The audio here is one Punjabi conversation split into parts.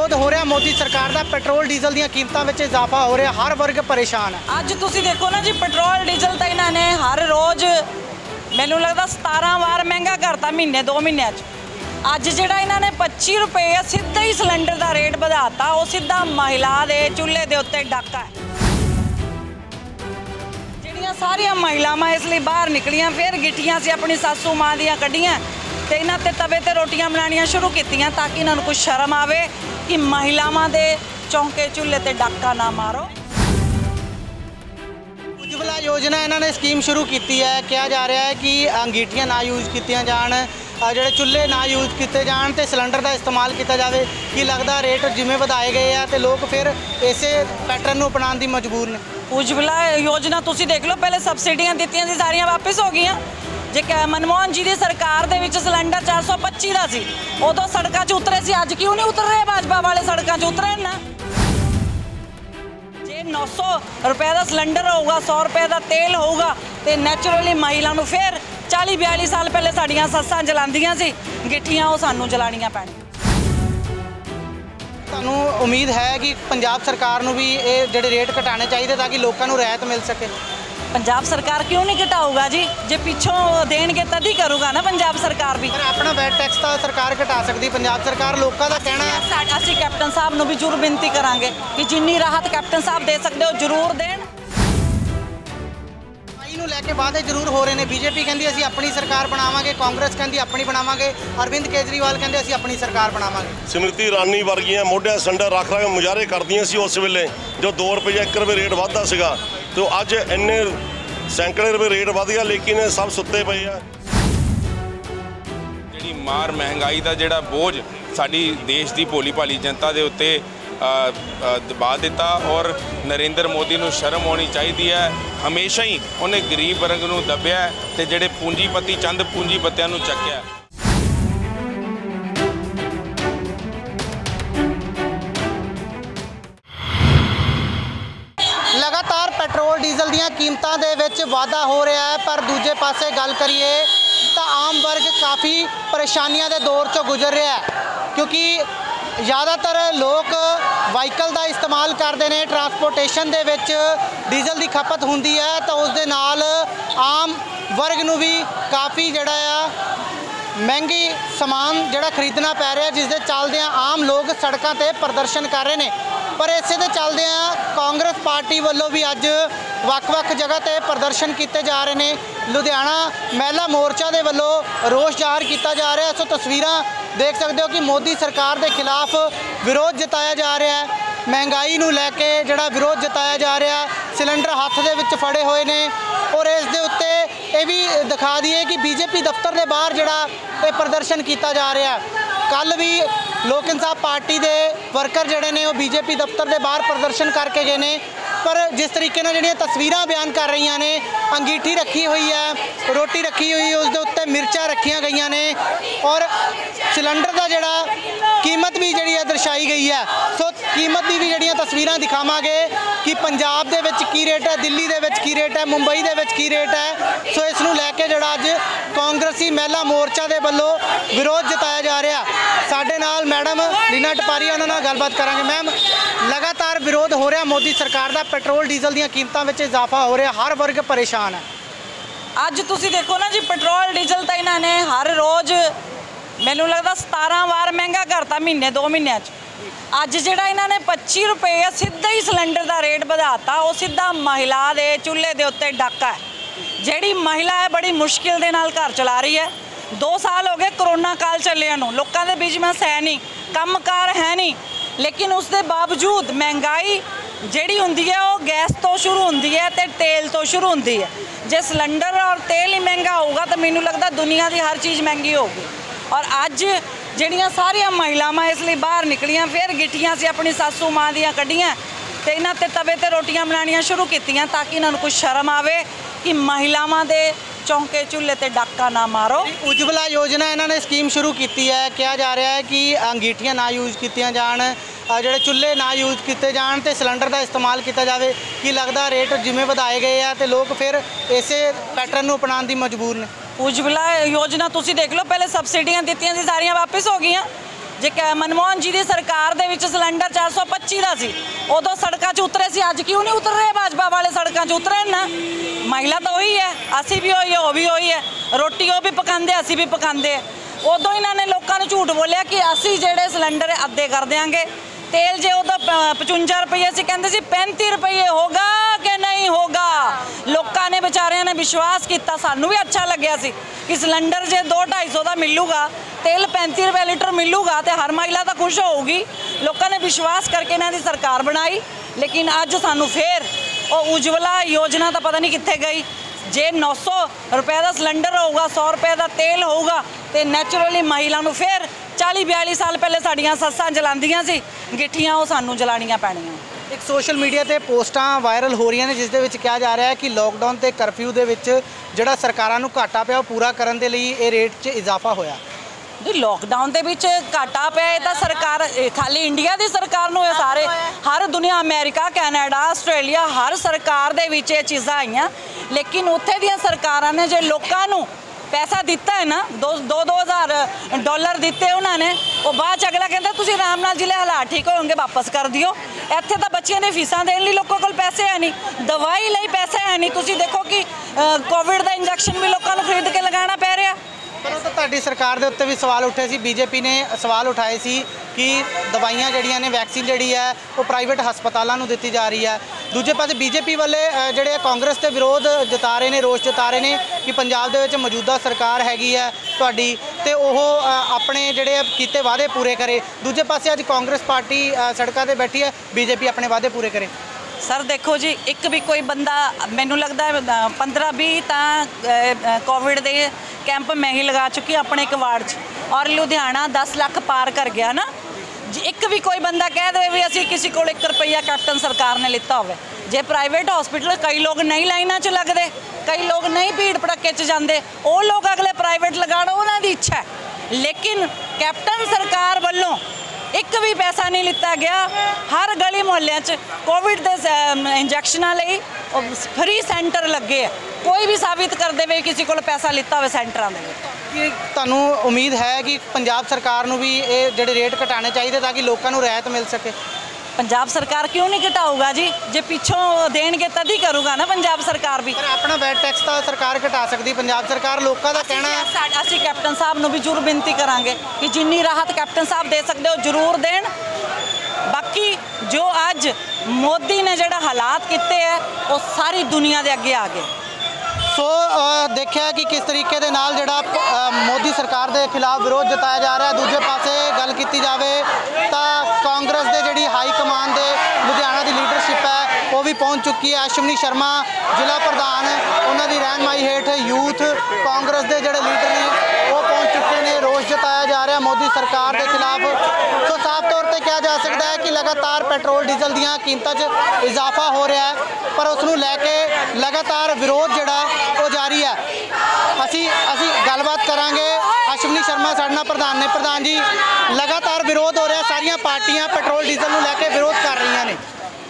विरोध हो रहा मोदी सरकार का। पेट्रोल डीजल दी कीमतों में इजाफा हो रहा, हर वर्ग परेशान है। अज तुसी देखो ना जी, पेट्रोल डीजल तो इन्होंने हर रोज़ मैनू लगता 17 वार महंगा करता महीने 2 महीनों अज जिहड़ा इन्होंने 25 रुपये सीधा ही सिलेंडर का रेट बढ़ाता, वो सीधा महिला के चूल्हे के उत्ते डाका है। जिहड़ियां सारिया महिलावां इसलिए बाहर निकलियां, फिर गिट्टियां से अपनी सासू माँ दियां कढ़ियां ते इन्हां ते तवे ते रोटियां बनानियां शुरू कीतियां, ताकि इन्हां नूं कुछ शर्म आवे कि महिलावां दे चौंके चूल्हे ते डाका ना मारो। उज्जवला योजना इन्होंने स्कीम शुरू की है। कहा जा रहा है कि अंगीठियां ना यूज़ कीतियां जाण, ਜਿਹੜੇ चुल्हे ना यूज़ किए जान ते सिलेंडर का इस्तेमाल किया जाए। कि लगता रेट जिमें बढ़ाए गए हैं तो लोग फिर इसे पैटर्न को अपनाने की मजबूर ने। उज्जवला योजना तुसी देख लो, पहले सबसिडियां दित्तियां सी सारियां वापस हो गई। जे मनमोहन जी की सरकार दे विच सिलेंडर 425 का सी, उदों सड़कों 'च उतरे सी, अज क्यों नहीं उतर रहे भाजपा वाले सड़कों 'च उतरे ना। जे 900 रुपए का सिलेंडर होगा, 100 रुपए का तेल होगा, तो नैचुरली महिला नूं फिर 40-42 साल पहले साड़ियां सस्सां जलांदियां सी गिट्टियां, वो सानूं जलानियां पैणियां। तुहानूं उम्मीद है कि पंजाब सरकार नूं भी ये जिहड़े रेट घटाने चाहिए ताकि लोगों को रियायत मिल सके? पंजाब सरकार क्यों नहीं घटाऊगा जी, जे पिछों देणगे तद ही करूगा ना पंजाब सरकार भी। पर अपना वैट टैक्स तो सरकार घटा सकती, पंजाब सरकार लोगों का कहना है। असीं कैप्टन साहब नूं भी जरूर बेनती करांगे कि जिन्नी राहत कैप्टन साहब दे सकते हो जरूर देण। लैके वादे जरूर हो रहे हैं। बीजेपी कहती असीं अपनी सरकार बनावांगे, कांग्रेस कहती अपनी बनावांगे, अरविंद केजरीवाल कहते असीं अपनी सरकार बनावांगे। सिमृति ईरानी वर्गियां मोढियां सिलेंडर रख रख मुजाहरे करदियां सी उस वेले जो 2 रुपये 1 रुपये रेट वधदा सीगा, तो अज इन्ने सैकड़े रुपये रेट वध गया, लेकिन सब सुत्ते पे आ। जिहड़ी मार महंगाई का जिहड़ा बोझ साडी देश की भोली भाली जनता के उत्ते दबा दिता, और नरेंद्र मोदी नूं शर्म होनी चाहिए है। हमेशा ही उन्हें गरीब वर्ग नूं दबिया ते जिहड़े पूंजीपति चंद पूंजीपतियां नूं चक्किया। लगातार पेट्रोल डीजल दी कीमतों दे विच वाधा हो रहा है, पर दूजे पासे गल करिए तो आम वर्ग काफ़ी परेशानियों के दौर चों गुजर रहा है, क्योंकि ज़्यादातर लोग वाहीकल का इस्तेमाल करते हैं। ट्रांसपोर्टेशन दे विच डीजल की खपत होंदी है, तो उस दे नाल आम वर्ग नूं भी काफ़ी जिहड़ा महंगी समान जिहड़ा खरीदना पै रहा, जिस दे चलदे आम लोग सड़कों ते प्रदर्शन कर रहे हैं। पर इसे दे चलदे कांग्रेस पार्टी वालों भी अज वक्-वक् जगह ते प्रदर्शन किए जा रहे हैं। लुधियाना महिला मोर्चा के वालों रोष जाहिर किया जा रहा है। सो तस्वीरां देख सकते हो कि मोदी सरकार के खिलाफ विरोध जताया जा रहा है। महंगाई नूं लैके जिहड़ा विरोध जताया जा रहा है, सिलेंडर हत्थ दे विच फड़े हुए ने, और इस दे उत्ते ये भी दिखा दिए कि बीजेपी दफ्तर के बाहर जिहड़ा ये प्रदर्शन किया जा रहा है। कल भी लोक इंसाफ पार्टी के वर्कर जिहड़े ने वो बीजेपी दफ्तर के बाहर प्रदर्शन करके गए ने, पर जिस तरीके नाल जिहड़ियां तस्वीरां बयान कर रही ने, अंगीठी रखी हुई है, रोटी रखी हुई है, उस दे उत्ते मिर्चां रखियां गई ने, और सिलेंडर का जिहड़ा कीमत भी जिहड़ी दर्शाई गई है। सो कीमत की भी जिहड़ियां तस्वीरां दिखावांगे कि पंजाब दे विच की रेट है, दिल्ली दे विच की रेट है, मुंबई दे विच की रेट है। सो इस नूं लैके जिहड़ा अज कांग्रेसी महिला मोर्चा के वालों विरोध जताया जा रहा। साडे नाल मैडम लीना टपारी, उन्हां नाल गलबात करांगे। मैम, लगातार विरोध हो रहा मोदी सरकार का, पेट्रोल डीजल दी कीमतों में इजाफा हो रहा, हर वर्ग परेशान है। अज तुसी देखो ना जी, पेट्रोल डीजल तो इन्होंने हर रोज़ मैनू लगता 17 वार महंगा करता महीने 2 महीनों अज जिहड़ा इन्होंने 25 रुपये सीधा ही सिलेंडर का रेट बढ़ाता, वो सीधा महिला के चूल्हे के उत्ते डाका है। जिहड़ी महिला है बड़ी मुश्किल दे नाल घर चला रही है। 2 साल हो गए कोरोना काल चलिया नूं, लोकां दे बिजनेस है नहीं, कामकार है नहीं, लेकिन उसके बावजूद महंगाई जिहड़ी हुंदी है वो गैस तो शुरू हुंदी है ते तेल तो शुरू हुंदी है। जे सिलेंडर और तेल ही महंगा होगा तो मैनूं लगदा दुनिया की हर चीज़ महंगी होगी। और अज जिहड़ियां सारियां महिलावां इसलिए बाहर निकलियां, फिर गिट्टियां से अपनी सासू माँ दियां कढ़ियां ते इन्हां ते तवे ते रोटियां बनानियां शुरू कीतियां, ताकि इन्हां नूं कुछ शर्म आवे कि महिलावां दे चौंके चूल्हे ते डाका ना मारो। उज्जवला योजना इन्होंने स्कीम शुरू की है। कहा जा रहा है कि अंगीठियां ना यूज़ कीतियां जाण, जिहड़े चुल्हे ना यूज़ किए जान ते सिलेंडर का इस्तेमाल किया जाए। कि लगता रेट जिमें बढ़ाए गए हैं तो लोग फिर इसे पैटर्न को अपनाने की मजबूर ने। उज्जवला योजना तुसी देख लो, पहले सबसिडियां दित्तियां सी सारियां वापस हो गई। ਜੇ ਮਨਮੋਹਨ ਜੀ ਦੀ ਸਰਕਾਰ ਦੇ ਵਿੱਚ ਸਿਲੰਡਰ 425 ਦਾ ਸੀ, ਉਦੋਂ ਸੜਕਾਂ 'ਚ ਉਤਰੇ ਸੀ। ਅੱਜ ਕਿਉਂ ਨਹੀਂ ਉਤਰ ਰਹੇ ਭਾਜਪਾ ਵਾਲੇ ਸੜਕਾਂ 'ਚ? ਉਤਰੇ ਨਾ। ਮਹਿਲਾ ਤਾਂ ਉਹੀ ਹੈ, ਅਸੀਂ ਵੀ ਉਹੀ ਹੈ, ਉਹ ਵੀ ਉਹੀ ਹੈ। ਰੋਟੀ ਉਹ ਵੀ ਪਕਾਉਂਦੇ, ਅਸੀਂ ਵੀ ਪਕਾਉਂਦੇ। ਉਦੋਂ ਇਹਨਾਂ ਨੇ ਲੋਕਾਂ ਨੂੰ ਝੂਠ ਬੋਲਿਆ ਕਿ ਅਸੀਂ ਜਿਹੜੇ ਸਿਲੰਡਰ ਅੱਧੇ ਕਰ ਦਿਆਂਗੇ। ਤੇਲ ਜੇ ਉਹਦਾ 55 ਰੁਪਏ ਸੀ, ਕਹਿੰਦੇ ਸੀ 35 ਰੁਪਏ ਹੋਗਾ ਕਿ ਨਹੀਂ ਹੋਗਾ। ਲੋਕਾਂ ਨੇ ਵਿਚਾਰਿਆਂ ਨੇ ਵਿਸ਼ਵਾਸ ਕੀਤਾ, ਸਾਨੂੰ ਵੀ ਅੱਛਾ ਲੱਗਿਆ ਸੀ ਕਿ ਸਿਲੰਡਰ ਜੇ 200-250 ਦਾ ਮਿਲੂਗਾ, ਤੇਲ 35 ਰੁਪਏ ਲੀਟਰ ਮਿਲੂਗਾ ਤੇ ਹਰ ਮਹਿਲਾ ਤਾਂ ਖੁਸ਼ ਹੋਊਗੀ। ਲੋਕਾਂ ਨੇ ਵਿਸ਼ਵਾਸ ਕਰਕੇ ਇਹਨਾਂ ਦੀ ਸਰਕਾਰ ਬਣਾਈ। ਲੇਕਿਨ ਅੱਜ ਸਾਨੂੰ ਫੇਰ ਉਹ ਉਜਵਲਾ ਯੋਜਨਾ ਤਾਂ ਪਤਾ ਨਹੀਂ ਕਿੱਥੇ ਗਈ। ਜੇ 900 ਰੁਪਏ ਦਾ ਸਿਲੰਡਰ ਹੋਊਗਾ, 100 ਰੁਪਏ ਦਾ ਤੇਲ ਹੋਊਗਾ ਤੇ ਨੈਚੁਰਲੀ ਮਹਿਲਾ ਨੂੰ ਫੇਰ 40-42 ਸਾਲ ਪਹਿਲੇ ਸਾਡੀਆਂ ਸੱਸਾਂ ਜਲਾਉਂਦੀਆਂ ਸੀ ਗਿੱਠੀਆਂ, ਉਹ ਸਾਨੂੰ ਜਲਾਣੀਆਂ ਪੈਣੀਆਂ। ਇੱਕ ਸੋਸ਼ਲ ਮੀਡੀਆ ਤੇ ਪੋਸਟਾਂ ਵਾਇਰਲ ਹੋ ਰਹੀਆਂ ਨੇ ਜਿਸ ਦੇ ਵਿੱਚ ਕਿਹਾ ਜਾ ਰਿਹਾ ਹੈ ਕਿ ਲੋਕਡਾਊਨ ਤੇ ਕਰਫਿਊ ਦੇ ਵਿੱਚ ਜਿਹੜਾ ਸਰਕਾਰਾਂ ਨੂੰ ਘਾਟਾ ਪਿਆ ਉਹ ਪੂਰਾ ਕਰਨ ਦੇ ਲਈ ਇਹ ਰੇਟ 'ਚ ਇਜ਼ਾਫਾ ਹੋਇਆ। ਜੀ ਲੋਕਡਾਊਨ ਦੇ ਵਿੱਚ ਘਾਟਾ ਪਿਆ ਇਹ ਤਾਂ ਸਰਕਾਰ, ਖਾਲੀ ਇੰਡੀਆ ਦੀ ਸਰਕਾਰ ਨੂੰ, ਇਹ ਸਾਰੇ ਹਰ ਦੁਨੀਆ, ਅਮਰੀਕਾ, ਕੈਨੇਡਾ, ਆਸਟ੍ਰੇਲੀਆ, ਹਰ ਸਰਕਾਰ ਦੇ ਵਿੱਚ ਇਹ ਚੀਜ਼ਾਂ ਆਈਆਂ। ਲੇਕਿਨ ਉੱਥੇ ਦੀਆਂ ਸਰਕਾਰਾਂ ਨੇ ਜੇ ਲੋਕਾਂ ਨੂੰ ਪੈਸਾ ਦਿੱਤਾ ਹੈ ਨਾ, 2,000 ਡਾਲਰ ਦਿੱਤੇ ਉਹਨਾਂ ਨੇ, ਉਹ ਬਾਅਦ 'ਚ ਅਗਲਾ ਕਹਿੰਦਾ ਤੁਸੀਂ ਆਰਾਮ ਨਾਲ ਜ਼ਿਲ੍ਹੇ ਹਾਲਾਤ ਠੀਕ ਹੋਣਗੇ ਵਾਪਸ ਕਰ ਦਿਓ। ਇੱਥੇ ਤਾਂ ਬੱਚਿਆਂ ਦੇ ਫੀਸਾਂ ਦੇਣ ਲਈ ਲੋਕਾਂ ਕੋਲ ਪੈਸੇ ਹੈ ਨਹੀਂ, ਦਵਾਈ ਲਈ ਪੈਸੇ ਹੈ ਨਹੀਂ। ਤੁਸੀਂ ਦੇਖੋ ਕਿ ਕੋਵਿਡ ਦਾ ਇੰਜੈਕਸ਼ਨ ਵੀ ਲੋਕਾਂ ਨੂੰ ਖਰੀਦ ਕੇ ਲਗਾਉਣਾ ਪੈ ਰਿਹਾ। ਪਰ ਉਹ ਤਾਂ ਤੁਹਾਡੀ ਸਰਕਾਰ ਦੇ ਉੱਤੇ ਵੀ ਸਵਾਲ ਉੱਠੇ ਸੀ, ਬੀਜੇਪੀ ਨੇ ਸਵਾਲ ਉਠਾਏ ਸੀ ਕਿ ਦਵਾਈਆਂ ਜਿਹੜੀਆਂ ਨੇ, ਵੈਕਸੀਨ ਜਿਹੜੀ ਹੈ ਉਹ ਪ੍ਰਾਈਵੇਟ ਹਸਪਤਾਲਾਂ ਨੂੰ ਦਿੱਤੀ ਜਾ ਰਹੀ ਹੈ। ਦੂਜੇ ਪਾਸੇ ਬੀਜੇਪੀ ਵਾਲੇ ਜਿਹੜੇ ਕਾਂਗਰਸ ਤੇ ਵਿਰੋਧ ਜਤਾ ਰਹੇ ਨੇ, ਰੋਸ ਜਤਾ ਰਹੇ ਨੇ ਕਿ ਪੰਜਾਬ ਦੇ ਵਿੱਚ ਮੌਜੂਦਾ ਸਰਕਾਰ ਹੈਗੀ ਹੈ ਤੁਹਾਡੀ ਤੇ ਉਹ ਆਪਣੇ ਜਿਹੜੇ ਕੀਤੇ ਵਾਅਦੇ ਪੂਰੇ ਕਰੇ। ਦੂਜੇ ਪਾਸੇ ਅੱਜ ਕਾਂਗਰਸ ਪਾਰਟੀ ਸੜਕਾਂ ਤੇ ਬੈਠੀ ਹੈ, ਬੀਜੇਪੀ ਆਪਣੇ ਵਾਅਦੇ ਪੂਰੇ ਕਰੇ। ਸਰ ਦੇਖੋ ਜੀ, ਇੱਕ ਵੀ ਕੋਈ ਬੰਦਾ, ਮੈਨੂੰ ਲੱਗਦਾ 15-20 ਤਾਂ ਕੋਵਿਡ ਦੇ ਕੈਂਪ ਮੈਂ ਹੀ ਲਗਾ ਚੁੱਕੀ ਆਪਣੇ ਇੱਕ ਵਾਰਡ 'ਚ, ਔਰ ਲੁਧਿਆਣਾ 10 ਲੱਖ ਪਾਰ ਕਰ ਗਿਆ ਨਾ। ਜੀ ਇੱਕ ਵੀ ਕੋਈ ਬੰਦਾ ਕਹਿ ਦੇਵੇ ਵੀ ਅਸੀਂ ਕਿਸੇ ਕੋਲ 1 ਰੁਪਈਆ ਕੈਪਟਨ ਸਰਕਾਰ ਨੇ ਲਿੱਤਾ ਹੋਵੇ। ਜੇ ਪ੍ਰਾਈਵੇਟ ਹਸਪੀਟਲ, ਕਈ ਲੋਕ ਨਹੀਂ ਲਾਈਨਾਂ 'ਚ ਲੱਗਦੇ, ਕਈ ਲੋਕ ਨਹੀਂ ਭੀੜ ਭੜੱਕੇ 'ਚ ਜਾਂਦੇ, ਉਹ ਲੋਕ ਅਗਲੇ ਪ੍ਰਾਈਵੇਟ ਲਗਾਉਣ, ਉਹਨਾਂ ਦੀ ਇੱਛਾ ਹੈ। ਲੇਕਿਨ ਕੈਪਟਨ ਸਰਕਾਰ ਵੱਲੋਂ ਇੱਕ ਵੀ ਪੈਸਾ ਨਹੀਂ ਲਿੱਤਾ ਗਿਆ। ਹਰ ਗਲੀ ਮੁਹੱਲਿਆਂ 'ਚ ਕੋਵਿਡ ਦੇ ਇੰਜੈਕਸ਼ਨਾਂ ਲਈ ਫ੍ਰੀ ਸੈਂਟਰ ਲੱਗੇ ਆ। ਕੋਈ ਵੀ ਸਾਬਿਤ ਕਰ ਦੇਵੇ ਕਿਸੇ ਕੋਲ ਪੈਸਾ ਲਿੱਤਾ ਹੋਵੇ ਸੈਂਟਰਾਂ ਦੇ ਵਿੱਚ। ਕੀ ਤੁਹਾਨੂੰ ਉਮੀਦ ਹੈ ਕਿ ਪੰਜਾਬ ਸਰਕਾਰ ਨੂੰ ਵੀ ਇਹ ਜਿਹੜੇ ਰੇਟ ਘਟਾਉਣੇ ਚਾਹੀਦੇ ਤਾਂ ਕਿ ਲੋਕਾਂ ਨੂੰ ਰਿਆਇਤ ਮਿਲ ਸਕੇ? ਪੰਜਾਬ ਸਰਕਾਰ ਕਿਉਂ ਨਹੀਂ ਘਟਾਊਗਾ ਜੀ? ਜੇ ਪਿੱਛੋਂ ਦੇਣਗੇ ਤਦ ਹੀ ਕਰੂਗਾ ਨਾ ਪੰਜਾਬ ਸਰਕਾਰ ਵੀ। ਪਰ ਆਪਣਾ ਵੈਟ ਟੈਕਸ ਤਾਂ ਸਰਕਾਰ ਘਟਾ ਸਕਦੀ ਪੰਜਾਬ ਸਰਕਾਰ। ਲੋਕਾਂ ਦਾ ਕਹਿਣਾ, ਅਸੀਂ ਕੈਪਟਨ ਸਾਹਿਬ ਨੂੰ ਵੀ ਜ਼ਰੂਰ ਬੇਨਤੀ ਕਰਾਂਗੇ ਕਿ ਜਿੰਨੀ ਰਾਹਤ ਕੈਪਟਨ ਸਾਹਿਬ ਦੇ ਸਕਦੇ ਹੋ ਜ਼ਰੂਰ ਦੇਣ। ਬਾਕੀ ਜੋ ਅੱਜ ਮੋਦੀ ਨੇ ਜਿਹੜਾ ਹਾਲਾਤ ਕੀਤੇ ਹੈ ਉਹ ਸਾਰੀ ਦੁਨੀਆ ਦੇ ਅੱਗੇ ਆ ਗਏ। ਸੋ ਦੇਖਿਆ ਕਿ ਕਿਸ ਤਰੀਕੇ ਦੇ ਨਾਲ ਜਿਹੜਾ ਮੋਦੀ ਸਰਕਾਰ ਦੇ ਖਿਲਾਫ ਵਿਰੋਧ ਜਤਾਇਆ ਜਾ ਰਿਹਾ। ਦੂਜੇ ਪਾਸੇ ਗੱਲ ਕੀਤੀ ਜਾਵੇ ਤਾਂ ਕਾਂਗਰਸ ਦੇ ਜਿਹੜੀ ਹਾਈ ਕਮਾਨ ਦੇ ਲੁਧਿਆਣਾ ਦੀ ਲੀਡਰਸ਼ਿਪ ਹੈ ਉਹ ਵੀ ਪਹੁੰਚ ਚੁੱਕੀ ਹੈ। ਅਸ਼ਵਨੀ ਸ਼ਰਮਾ ਜ਼ਿਲ੍ਹਾ ਪ੍ਰਧਾਨ, ਉਹਨਾਂ ਦੀ ਰਹਿਨਮਾਈ ਹੇਠ ਯੂਥ ਕਾਂਗਰਸ ਦੇ ਜਿਹੜੇ ਲੀਡਰ ਨੇ ਉਹ ਪਹੁੰਚ ਚੁੱਕੇ ਨੇ। ਰੋਸ ਜਤਾਇਆ ਜਾ ਰਿਹਾ ਮੋਦੀ ਸਰਕਾਰ ਦੇ ਖਿਲਾਫ। ਸੋ ਸਾਫ਼ ਤੌਰ ਤੇ ਕਿਹਾ ਜਾ ਸਕਦਾ ਹੈ ਕਿ ਲਗਾਤਾਰ ਪੈਟਰੋਲ ਡੀਜ਼ਲ ਦੀਆਂ ਕੀਮਤਾਂ 'ਚ ਇਜ਼ਾਫਾ ਹੋ ਰਿਹਾ ਹੈ, ਪਰ ਉਸ ਨੂੰ ਲੈ ਕੇ ਲਗਾਤਾਰ ਵਿਰੋਧ ਜਿਹੜਾ ਉਹ ਜਾਰੀ ਹੈ। ਅਸੀਂ ਗੱਲਬਾਤ ਕਰਾਂਗੇ। ਅਸ਼ਵਨੀ ਸ਼ਰਮਾ ਸਾਡੇ ਨਾਲ ਪ੍ਰਧਾਨ ਨੇ। ਪ੍ਰਧਾਨ ਜੀ, ਲਗਾਤਾਰ ਵਿਰੋਧ ਹੋ ਰਿਹਾ, ਸਾਰੀਆਂ ਪਾਰਟੀਆਂ ਪੈਟਰੋਲ ਡੀਜ਼ਲ ਨੂੰ ਲੈ ਕੇ ਵਿਰੋਧ ਕਰ ਰਹੀਆਂ ਨੇ।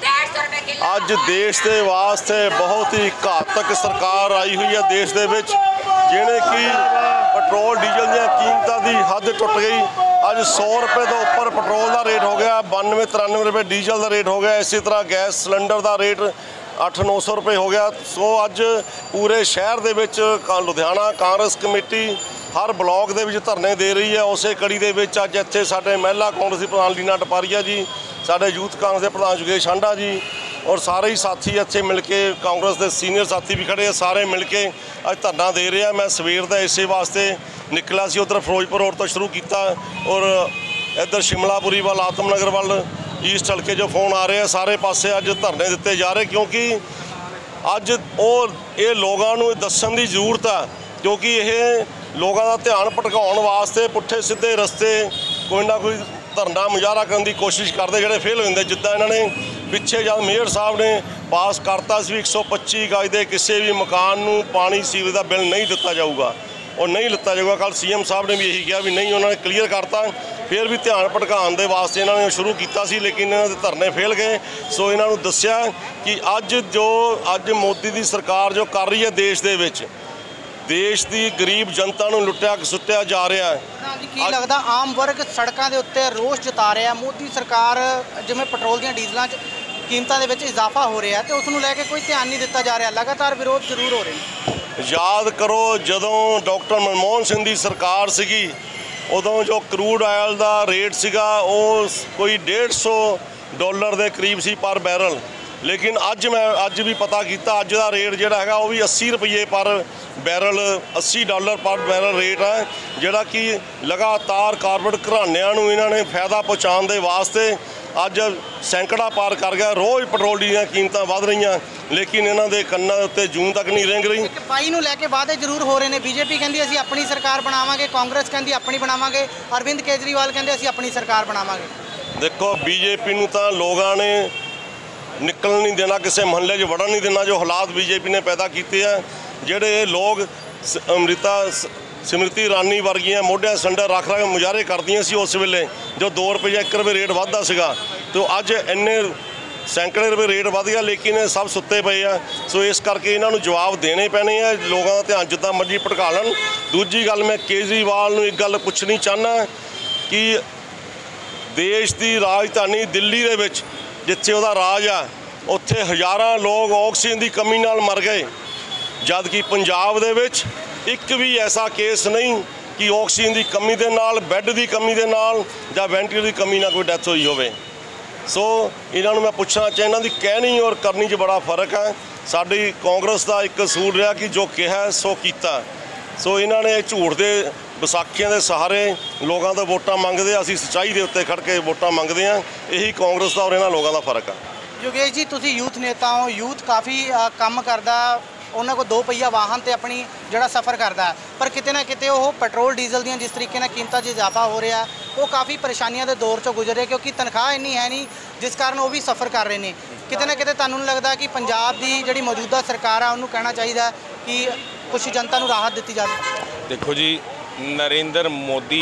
ਅੱਜ ਦੇਸ਼ ਦੇ ਵਾਸਤੇ ਬਹੁਤ ਹੀ ਘਾਤਕ ਸਰਕਾਰ ਆਈ ਹੋਈ ਹੈ ਦੇਸ਼ ਦੇ ਵਿੱਚ, ਜਿਹਨੇ ਕਿ ਪੈਟਰੋਲ ਡੀਜ਼ਲ ਦੀਆਂ ਕੀਮਤਾਂ ਦੀ ਹੱਦ ਟੁੱਟ ਗਈ। ਅੱਜ 100 ਰੁਪਏ ਤੋਂ ਉੱਪਰ ਪੈਟਰੋਲ ਦਾ ਰੇਟ ਹੋ ਗਿਆ, 92-93 ਰੁਪਏ ਡੀਜ਼ਲ ਦਾ ਰੇਟ ਹੋ ਗਿਆ। ਇਸੇ ਤਰ੍ਹਾਂ ਗੈਸ ਸਿਲੰਡਰ ਦਾ ਰੇਟ 800-900 ਰੁਪਏ ਹੋ ਗਿਆ। ਸੋ ਅੱਜ ਪੂਰੇ ਸ਼ਹਿਰ ਦੇ ਵਿੱਚ ਲੁਧਿਆਣਾ ਕਾਂਗਰਸ ਕਮੇਟੀ ਹਰ ਬਲਾਕ ਦੇ ਵਿੱਚ ਧਰਨੇ ਦੇ ਰਹੀ ਹੈ। ਉਸੇ ਕੜੀ ਦੇ ਵਿੱਚ ਅੱਜ ਇੱਥੇ ਸਾਡੇ ਮਹਿਲਾ ਕਾਂਗਰਸ ਦੀ ਪ੍ਰਧਾਨ ਲੀਨਾ ਟਪਾਰੀਆ ਜੀ, ਸਾਡੇ ਯੂਥ ਕਾਂਗਰਸ ਦੇ ਪ੍ਰਧਾਨ ਯੋਗੇਸ਼ ਹਾਂਡਾ ਜੀ ਔਰ ਸਾਰੇ ਹੀ ਸਾਥੀ ਇੱਥੇ ਮਿਲ ਕੇ, ਕਾਂਗਰਸ ਦੇ ਸੀਨੀਅਰ ਸਾਥੀ ਵੀ ਖੜੇ ਆ, ਸਾਰੇ ਮਿਲ ਕੇ ਅੱਜ ਧਰਨਾ ਦੇ ਰਹੇ ਆ। ਮੈਂ ਸਵੇਰ ਦਾ ਇਸੇ ਵਾਸਤੇ ਨਿਕਲਿਆ ਸੀ, ਉੱਧਰ ਫਿਰੋਜ਼ਪੁਰ ਰੋਡ ਤੋਂ ਸ਼ੁਰੂ ਕੀਤਾ ਔਰ ਇੱਧਰ ਸ਼ਿਮਲਾਪੁਰੀ ਵੱਲ, ਆਤਮ ਨਗਰ ਵੱਲ, ਈਸਟ ਹਲਕੇ ਜੋ ਫੋਨ ਆ ਰਹੇ ਆ, ਸਾਰੇ ਪਾਸੇ ਅੱਜ ਧਰਨੇ ਦਿੱਤੇ ਜਾ ਰਹੇ। ਕਿਉਂਕਿ ਅੱਜ ਇਹ ਲੋਕਾਂ ਨੂੰ ਦੱਸਣ ਦੀ ਜ਼ਰੂਰਤ ਆ, ਕਿਉਂਕਿ ਇਹ ਲੋਕਾਂ ਦਾ ਧਿਆਨ ਭਟਕਾਉਣ ਵਾਸਤੇ ਪੁੱਠੇ ਸਿੱਧੇ ਰਸਤੇ ਕੋਈ ਨਾ ਕੋਈ ਧਰਨਾ ਮੁਜ਼ਾਹਰਾ ਕਰਨ ਦੀ ਕੋਸ਼ਿਸ਼ ਕਰਦੇ, ਜਿਹੜੇ ਫੇਲ ਹੋ ਜਾਂਦੇ। ਜਿੱਦਾਂ ਇਹਨਾਂ ਨੇ ਪਿੱਛੇ ਜਦ ਮੇਅਰ ਸਾਹਿਬ ਨੇ ਪਾਸ ਕਰਤਾ ਸੀ 125 ਗਜ ਦੇ ਕਿਸੇ ਵੀ ਮਕਾਨ ਨੂੰ ਪਾਣੀ ਸੀਵਰੇਜ ਦਾ ਬਿੱਲ ਨਹੀਂ ਦਿੱਤਾ ਜਾਊਗਾ, ਉਹ ਨਹੀਂ ਲਿੱਤਾ ਜਾਊਗਾ। ਕੱਲ੍ਹ CM ਸਾਹਿਬ ਨੇ ਵੀ ਇਹੀ ਕਿਹਾ ਵੀ ਨਹੀਂ, ਉਹਨਾਂ ਨੇ ਕਲੀਅਰ ਕਰਤਾ। ਫਿਰ ਵੀ ਧਿਆਨ ਭਟਕਾਉਣ ਦੇ ਵਾਸਤੇ ਇਹਨਾਂ ਨੇ ਸ਼ੁਰੂ ਕੀਤਾ ਸੀ, ਲੇਕਿਨ ਇਹਨਾਂ ਦੇ ਧਰਨੇ ਫੇਲ ਗਏ। ਸੋ ਇਹਨਾਂ ਨੂੰ ਦੱਸਿਆ ਕਿ ਅੱਜ ਮੋਦੀ ਦੀ ਸਰਕਾਰ ਜੋ ਕਰ ਰਹੀ ਹੈ ਦੇਸ਼ ਦੇ ਵਿੱਚ, ਦੇਸ਼ ਦੀ ਗਰੀਬ ਜਨਤਾ ਨੂੰ ਲੁੱਟਿਆ ਖਸੁੱਟਿਆ ਜਾ ਰਿਹਾ ਹੈ। ਕੀ ਲੱਗਦਾ ਆਮ ਵਰਗ ਸੜਕਾਂ ਦੇ ਉੱਤੇ ਰੋਸ ਜਤਾ ਰਿਹਾ? ਮੋਦੀ ਸਰਕਾਰ ਜਿਵੇਂ ਪੈਟਰੋਲ ਦੀਆਂ ਡੀਜ਼ਲਾਂ 'ਚ ਕੀਮਤਾਂ ਦੇ ਵਿੱਚ ਇਜ਼ਾਫਾ ਹੋ ਰਿਹਾ ਤੇ ਉਸ ਨੂੰ ਲੈ ਕੇ ਕੋਈ ਧਿਆਨ ਨਹੀਂ ਦਿੱਤਾ ਜਾ ਰਿਹਾ, ਲਗਾਤਾਰ ਵਿਰੋਧ ਜ਼ਰੂਰ ਹੋ ਰਹੇ ਨੇ। ਯਾਦ ਕਰੋ ਜਦੋਂ ਡਾਕਟਰ ਮਨਮੋਹਨ ਸਿੰਘ ਦੀ ਸਰਕਾਰ ਸੀਗੀ ਉਦੋਂ ਜੋ ਕਰੂਡ ਆਇਲ ਦਾ ਰੇਟ ਸੀਗਾ ਉਹ ਕੋਈ $150 ਦੇ ਕਰੀਬ ਸੀ ਪਰ ਬੈਰਲ। ਲੇਕਿਨ ਅੱਜ ਵੀ ਪਤਾ ਕੀਤਾ, ਅੱਜ ਦਾ ਰੇਟ ਜਿਹੜਾ ਹੈਗਾ ਉਹ ਵੀ 80 ਰੁਪਏ ਪਰ ਬੈਰਲ, $80 ਪਰ ਬੈਰਲ ਰੇਟ ਹੈ, ਜਿਹੜਾ ਕਿ ਲਗਾਤਾਰ ਕਾਰਪੋਰੇਟ ਘਰਾਣਿਆਂ ਨੂੰ ਇਹਨਾਂ ਨੇ ਫਾਇਦਾ ਪਹੁੰਚਾਉਣ ਦੇ ਵਾਸਤੇ ਅੱਜ ਸੈਂਕੜਾ ਪਾਰ ਕਰ ਗਿਆ। ਰੋਜ਼ ਪੈਟਰੋਲ ਦੀਆਂ ਕੀਮਤਾਂ ਵੱਧ ਰਹੀਆਂ ਲੇਕਿਨ ਇਹਨਾਂ ਦੇ ਕੰਨਾਂ ਦੇ ਉੱਤੇ ਜੂੰ ਤੱਕ ਨਹੀਂ ਰਿੰਗ ਰਹੀ। ਪਾਈ ਨੂੰ ਲੈ ਕੇ ਵਾਅਦੇ ਜ਼ਰੂਰ ਹੋ ਰਹੇ ਨੇ। ਬੀਜੇਪੀ ਕਹਿੰਦੀ ਅਸੀਂ ਆਪਣੀ ਸਰਕਾਰ ਬਣਾਵਾਂਗੇ, ਕਾਂਗਰਸ ਕਹਿੰਦੀ ਆਪਣੀ ਬਣਾਵਾਂਗੇ, ਅਰਵਿੰਦ ਕੇਜਰੀਵਾਲ ਕਹਿੰਦੇ ਅਸੀਂ ਆਪਣੀ ਸਰਕਾਰ ਬਣਾਵਾਂਗੇ। ਦੇਖੋ ਬੀਜੇਪੀ ਨੂੰ ਤਾਂ ਲੋਕਾਂ ਨੇ ਨਿਕਲਣ ਨਹੀਂ ਦੇਣਾ, ਕਿਸੇ ਮਹੱਲੇ 'ਚ ਵੜਨ ਨਹੀਂ ਦੇਣਾ। ਜੋ ਹਾਲਾਤ ਬੀਜੇਪੀ ਨੇ ਪੈਦਾ ਕੀਤੇ ਆ, ਜਿਹੜੇ ਲੋਕ ਸਿਮਰਤੀ ਇਰਾਨੀ ਵਰਗੀਆਂ ਮੋਢਿਆਂ ਸੰਡਾ ਰੱਖ ਮੁਜ਼ਾਹਰੇ ਕਰਦੀਆਂ ਸੀ ਉਸ ਵੇਲੇ ਜੋ 2 ਰੁਪਏ 1 ਰੁਪਏ ਰੇਟ ਵੱਧਦਾ ਸੀਗਾ, ਤੇ ਅੱਜ ਇੰਨੇ ਸੈਂਕੜੇ ਰੁਪਏ ਰੇਟ ਵਧ ਗਿਆ ਲੇਕਿਨ ਇਹ ਸਭ ਸੁੱਤੇ ਪਏ ਆ। ਸੋ ਇਸ ਕਰਕੇ ਇਹਨਾਂ ਨੂੰ ਜਵਾਬ ਦੇਣੇ ਪੈਣੇ ਆ। ਲੋਕਾਂ ਦਾ ਧਿਆਨ ਜਿੱਦਾਂ ਮਰਜ਼ੀ ਭਟਕਾ ਲੈਣ। ਦੂਜੀ ਗੱਲ, ਮੈਂ ਕੇਜਰੀਵਾਲ ਨੂੰ ਇੱਕ ਗੱਲ ਪੁੱਛਣੀ ਚਾਹੁੰਦਾ ਕਿ ਦੇਸ਼ ਦੀ ਰਾਜਧਾਨੀ ਦਿੱਲੀ ਦੇ ਵਿੱਚ ਜਿੱਥੇ ਉਹਦਾ ਰਾਜ ਆ ਉੱਥੇ ਹਜ਼ਾਰਾਂ ਲੋਕ ਆਕਸੀਜਨ ਦੀ ਕਮੀ ਨਾਲ ਮਰ ਗਏ, ਜਦ ਕਿ ਪੰਜਾਬ ਦੇ ਵਿੱਚ ਇੱਕ ਵੀ ਐਸਾ ਕੇਸ ਨਹੀਂ ਕਿ ਆਕਸੀਜਨ ਦੀ ਕਮੀ ਦੇ ਨਾਲ, ਬੈੱਡ ਦੀ ਕਮੀ ਦੇ ਨਾਲ ਜਾਂ ਵੈਂਟੀਲੇਟਰ ਦੀ ਕਮੀ ਨਾਲ ਕੋਈ ਡੈਥ ਹੋਈ ਹੋਵੇ। ਸੋ ਇਹਨਾਂ ਨੂੰ ਮੈਂ ਪੁੱਛਣਾ ਚਾਹੁੰਦਾ, ਇਹਨਾਂ ਦੀ ਕਹਿਣੀ ਔਰ ਕਰਨੀ 'ਚ ਬੜਾ ਫਰਕ ਹੈ। ਸਾਡੀ ਕਾਂਗਰਸ ਦਾ ਇੱਕ ਅਸੂਲ ਰਿਹਾ ਕਿ ਜੋ ਕਿਹਾ ਸੋ ਕੀਤਾ। ਸੋ ਇਹਨਾਂ ਨੇ ਝੂਠ ਦੇ ਵਿਸਾਖੀਆਂ ਦੇ ਸਹਾਰੇ ਲੋਕਾਂ ਤੋਂ ਵੋਟਾਂ ਮੰਗਦੇ ਆ, ਅਸੀਂ ਸੱਚਾਈ ਦੇ ਉੱਤੇ ਖੜ ਕੇ ਵੋਟਾਂ ਮੰਗਦੇ ਆ। ਇਹੀ ਕਾਂਗਰਸ ਦਾ ਔਰ ਇਹਨਾਂ ਲੋਕਾਂ ਦਾ ਫਰਕ ਆ। ਯੋਗੇਸ਼ ਜੀ, ਤੁਸੀਂ ਯੂਥ ਨੇਤਾ ਹੋ, ਯੂਥ ਕਾਫੀ ਕੰਮ ਕਰਦਾ, ਉਹਨਾਂ ਕੋਲ 2 ਪਹੀਆ ਵਾਹਨ ਤੇ ਆਪਣੀ ਜਿਹੜਾ ਸਫ਼ਰ ਕਰਦਾ, ਪਰ ਕਿਤੇ ਨਾ ਕਿਤੇ ਉਹ ਪੈਟਰੋਲ ਡੀਜ਼ਲ ਦੀਆਂ ਜਿਸ ਤਰੀਕੇ ਨਾਲ ਕੀਮਤਾਂ 'ਚ ਇਜ਼ਾਫਾ ਹੋ ਰਿਹਾ ਉਹ ਕਾਫੀ ਪਰੇਸ਼ਾਨੀਆਂ ਦੇ ਦੌਰ 'ਚੋਂ ਗੁਜ਼ਰ ਰਿਹਾ ਕਿਉਂਕਿ ਤਨਖਾਹ ਇੰਨੀ ਹੈ ਨਹੀਂ ਜਿਸ ਕਾਰਨ ਉਹ ਵੀ ਸਫ਼ਰ ਕਰ ਰਹੇ ਨੇ। ਕਿਤੇ ਨਾ ਕਿਤੇ ਤੁਹਾਨੂੰ ਨਹੀਂ ਲੱਗਦਾ ਕਿ ਪੰਜਾਬ ਦੀ ਜਿਹੜੀ ਮੌਜੂਦਾ ਸਰਕਾਰ ਆ ਉਹਨੂੰ ਕਹਿਣਾ ਚਾਹੀਦਾ ਕਿ ਕੁਝ ਜਨਤਾ ਨੂੰ ਰਾਹਤ ਦਿੱਤੀ ਜਾਵੇ? ਦੇਖੋ ਜੀ, ਨਰਿੰਦਰ ਮੋਦੀ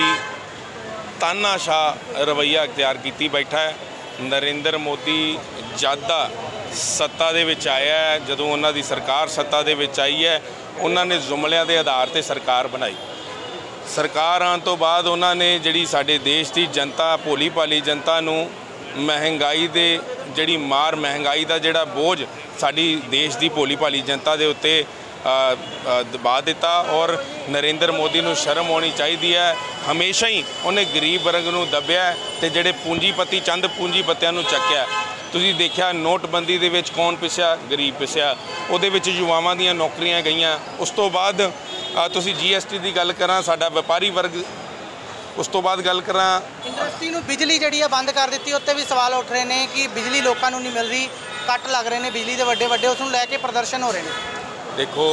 ਤਾਨਾਸ਼ਾਹ ਰਵੱਈਆ ਅਖਤਿਆਰ ਕੀਤੀ ਬੈਠਾ ਹੈ। ਨਰਿੰਦਰ ਮੋਦੀ ਜਦ ਦਾ ਸੱਤਾ ਦੇ ਵਿੱਚ ਆਇਆ ਹੈ, ਜਦੋਂ ਉਹਨਾਂ ਦੀ ਸਰਕਾਰ ਸੱਤਾ ਦੇ ਵਿੱਚ ਆਈ ਹੈ, ਉਹਨਾਂ ਨੇ ਜੁਮਲਿਆਂ ਦੇ ਆਧਾਰ ਤੇ ਸਰਕਾਰ ਬਣਾਈ। ਸਰਕਾਰ ਆਉਣ ਤੋਂ ਬਾਅਦ ਉਹਨਾਂ ਨੇ ਜਿਹੜੀ ਸਾਡੇ ਦੇਸ਼ ਦੀ ਜਨਤਾ, ਭੋਲੀ ਭਾਲੀ ਜਨਤਾ ਨੂੰ ਮਹਿੰਗਾਈ ਦੇ ਜਿਹੜੀ ਮਾਰ, ਮਹਿੰਗਾਈ ਦਾ ਜਿਹੜਾ ਬੋਝ ਸਾਡੀ ਦੇਸ਼ ਦੀ ਭੋਲੀ ਭਾਲੀ ਜਨਤਾ ਦੇ ਉੱਤੇ ਦਬਾ ਦਿੱਤਾ। ਔਰ ਨਰਿੰਦਰ ਮੋਦੀ ਨੂੰ ਸ਼ਰਮ ਆਉਣੀ ਚਾਹੀਦੀ ਹੈ। ਹਮੇਸ਼ਾ ਹੀ ਉਹਨੇ ਗਰੀਬ ਵਰਗ ਨੂੰ ਦੱਬਿਆ ਤੇ ਜਿਹੜੇ ਪੂੰਜੀਪਤੀ ਚੰਦ ਪੂੰਜੀਪਤੀਆਂ ਨੂੰ ਚੱਕਿਆ। ਤੁਸੀਂ ਦੇਖਿਆ ਨੋਟਬੰਦੀ ਦੇ ਵਿੱਚ ਕੌਣ ਪਿਸਿਆ? ਗਰੀਬ ਪਿਸਿਆ। ਉਹਦੇ ਵਿੱਚ ਯੁਵਾਵਾਂ ਦੀਆਂ ਨੌਕਰੀਆਂ ਗਈਆਂ। ਉਸ ਤੋਂ ਬਾਅਦ ਤੁਸੀਂ GST ਦੀ ਗੱਲ ਕਰਾਂ, ਸਾਡਾ ਵਪਾਰੀ ਵਰਗ, ਉਸ ਤੋਂ ਬਾਅਦ ਗੱਲ ਕਰਾਂ ਇੰਡਸਟਰੀ ਨੂੰ ਬਿਜਲੀ ਜਿਹੜੀ ਆ ਬੰਦ ਕਰ ਦਿੱਤੀ, ਉੱਤੇ ਵੀ ਸਵਾਲ ਉੱਠ ਰਹੇ ਨੇ ਕਿ ਬਿਜਲੀ ਲੋਕਾਂ ਨੂੰ ਨਹੀਂ ਮਿਲ ਰਹੀ, ਕੱਟ ਲੱਗ ਰਹੇ ਨੇ ਬਿਜਲੀ ਦੇ ਵੱਡੇ ਵੱਡੇ, ਉਸ ਨੂੰ ਲੈ ਕੇ ਪ੍ਰਦਰਸ਼ਨ ਹੋ ਰਹੇ ਨੇ। ਦੇਖੋ,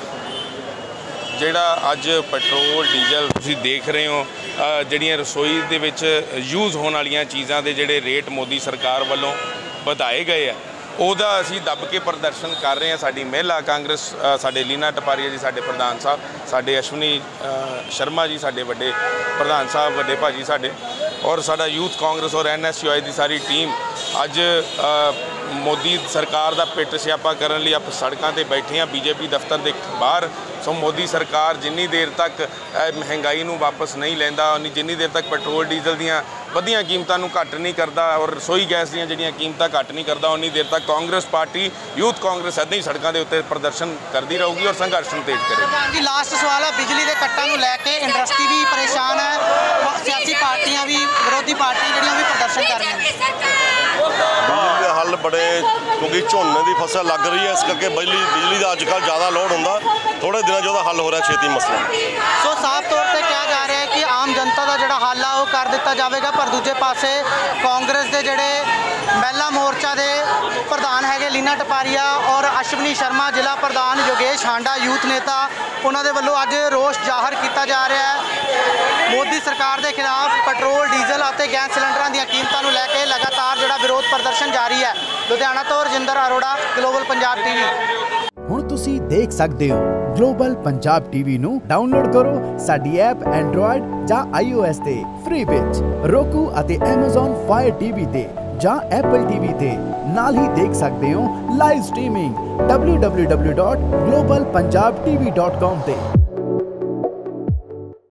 ਜਿਹੜਾ ਅੱਜ ਪੈਟਰੋਲ ਡੀਜ਼ਲ ਤੁਸੀਂ ਦੇਖ ਰਹੇ ਹੋ, ਜਿਹੜੀਆਂ ਰਸੋਈ ਦੇ ਵਿੱਚ ਯੂਜ਼ ਹੋਣ ਵਾਲੀਆਂ ਚੀਜ਼ਾਂ ਦੇ ਜਿਹੜੇ ਰੇਟ ਮੋਦੀ ਸਰਕਾਰ ਵੱਲੋਂ ਵਧਾਏ ਗਏ ਆ, ਉਹਦਾ ਅਸੀਂ ਦੱਬ ਕੇ ਪ੍ਰਦਰਸ਼ਨ ਕਰ ਰਹੇ ਹਾਂ। ਸਾਡੀ ਮਹਿਲਾ ਕਾਂਗਰਸ, ਸਾਡੇ ਲੀਨਾ ਟਪਾਰੀਆ ਜੀ ਸਾਡੇ ਪ੍ਰਧਾਨ ਸਾਹਿਬ, ਸਾਡੇ ਅਸ਼ਵਨੀ ਸ਼ਰਮਾ ਜੀ ਸਾਡੇ ਵੱਡੇ ਪ੍ਰਧਾਨ ਸਾਹਿਬ, ਵੱਡੇ ਭਾਜੀ ਸਾਡੇ, ਔਰ ਸਾਡਾ ਯੂਥ ਕਾਂਗਰਸ ਔਰ NSUI ਦੀ ਸਾਰੀ ਟੀਮ ਅੱਜ ਮੋਦੀ ਸਰਕਾਰ ਦਾ ਪਿੱਟ ਸਿਆਪਾ ਕਰਨ ਲਈ ਆਪਾਂ ਸੜਕਾਂ ਤੇ ਬੈਠੇ ਹਾਂ, BJP ਦਫ਼ਤਰ ਦੇ ਬਾਹਰ। ਸੋ ਮੋਦੀ ਸਰਕਾਰ ਜਿੰਨੀ ਦੇਰ ਤੱਕ ਮਹਿੰਗਾਈ ਨੂੰ ਵਾਪਸ ਨਹੀਂ ਲੈਂਦਾ, ਜਿੰਨੀ ਦੇਰ ਤੱਕ ਪੈਟਰੋਲ ਡੀਜ਼ਲ ਦੀਆਂ ਵਧੀਆਂ ਕੀਮਤਾਂ ਨੂੰ ਘੱਟ ਨਹੀਂ ਕਰਦਾ ਔਰ ਰਸੋਈ ਗੈਸ ਦੀਆਂ ਜਿਹੜੀਆਂ ਕੀਮਤਾਂ ਘੱਟ ਨਹੀਂ ਕਰਦਾ, ਉਨੀ ਦੇਰ ਤੱਕ ਕਾਂਗਰਸ ਪਾਰਟੀ, ਯੂਥ ਕਾਂਗਰਸ ਇੱਦਾਂ ਹੀ ਸੜਕਾਂ ਦੇ ਉੱਤੇ ਪ੍ਰਦਰਸ਼ਨ ਕਰਦੀ ਰਹੂਗੀ ਔਰ ਸੰਘਰਸ਼ ਨੂੰ ਤੇਜ਼ ਕਰੇਗੀ। ਜੀ, ਲਾਸਟ ਸਵਾਲ ਹੈ, ਬਿਜਲੀ ਦੇ ਕੱਟਾਂ ਨੂੰ ਲੈ ਕੇ ਇੰਡਸਟਰੀ ਵੀ ਪਰੇਸ਼ਾਨ ਹੈ, ਸਿਆਸੀ ਪਾਰਟੀਆਂ ਵੀ, ਵਿਰੋਧੀ ਪਾਰਟੀਆਂ ਜਿਹੜੀਆਂ ਵੀ ਪ੍ਰਦਰਸ਼ਨ ਕਰ ਰਹੀਆਂ ਨੇ। ਬਿਜਲੀ ਦਾ ਹੱਲ ਬੜੇ, ਕਿਉਂਕਿ ਝੋਨੇ ਦੀ ਫਸਲ ਲੱਗ ਰਹੀ ਹੈ, ਇਸ ਕਰਕੇ ਬਿਜਲੀ ਦਾ ਅੱਜ ਕੱਲ੍ਹ ਜ਼ਿਆਦਾ ਲੋਡ ਹੁੰਦਾ, ਥੋੜੇ ਦਿਨਾਂ 'ਚ ਉਹਦਾ ਹੱਲ ਹੋ ਰਿਹਾ ਛੇਤੀ ਮਸਲਾ। ਸੋ ਸਾਫ਼ ਤੌਰ ਤੇ ਕਿਹਾ ਜਾ ਰਿਹਾ ਹੈ ਕਿ ਆਮ ਜਨਤਾ ਦਾ ਜਿਹੜਾ ਹੱਲ ਆ ਉਹ ਕਰ ਦਿੱਤਾ ਜਾਵੇਗਾ, ਪਰ ਦੂਜੇ ਪਾਸੇ ਕਾਂਗਰਸ ਦੇ ਜਿਹੜੇ ਮਹਿਲਾ ਮੋਰਚਾ ਦੇ ਪ੍ਰਧਾਨ ਹੈਗੇ ਲੀਨਾ ਟਪਾਰੀਆ ਔਰ ਅਸ਼ਵਨੀ ਸ਼ਰਮਾ, ਜ਼ਿਲ੍ਹਾ ਪ੍ਰਧਾਨ ਯੋਗੇਸ਼ ਹਾਂਡਾ, ਯੂਥ ਨੇਤਾ, ਉਹਨਾਂ ਦੇ ਵੱਲੋਂ ਅੱਜ ਰੋਸ ਜ਼ਾਹਰ ਕੀਤਾ ਜਾ ਰਿਹਾ ਹੈ। ਮੋਦੀ ਸਰਕਾਰ ਦੇ ਖਿਲਾਫ ਪੈਟਰੋਲ ਡੀਜ਼ਲ ਅਤੇ ਗੈਸ ਸਿਲੰਡਰਾਂ ਦੀਆਂ ਕੀਮਤਾਂ ਨੂੰ ਲੈ ਕੇ ਲਗਾਤਾਰ ਜਿਹੜਾ ਵਿਰੋਧ ਪ੍ਰਦਰਸ਼ਨ ਜਾਰੀ ਹੈ। ਲੁਧਿਆਣਾ ਤੋਂ ਰਜਿੰਦਰ ਅਰੋੜਾ, ਗਲੋਬਲ ਪੰਜਾਬ TV। ਹੁਣ ਤੁਸੀਂ ਦੇਖ ਸਕਦੇ ਹੋ ਗਲੋਬਲ ਪੰਜਾਬ TV ਨੂੰ ਡਾਊਨਲੋਡ ਕਰੋ ਸਾਡੀ ਐਪ ਐਂਡਰੋਇਡ ਜਾਂ iOS ਤੇ ਫ੍ਰੀ ਵਿੱਚ, roku ਅਤੇ Amazon Fire TV ਤੇ ਜਾਂ Apple TV ਤੇ। ਨਾਲ ਹੀ ਦੇਖ ਸਕਦੇ ਹੋ ਲਾਈਵ ਸਟ੍ਰੀਮਿੰਗ www.globalpunjabtv.com ਤੇ।